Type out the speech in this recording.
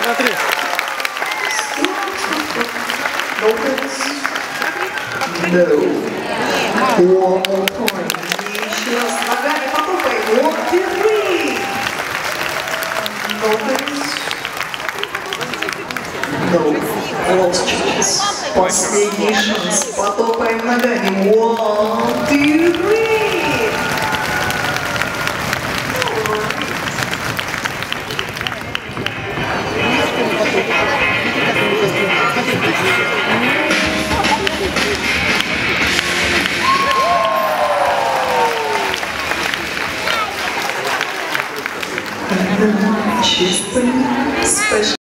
Смотри. No. One more time. Еще раз ногами потопай. 1, 2, 3. No. Last chance. Последний шанс. Потопаем ногами. 1, 2.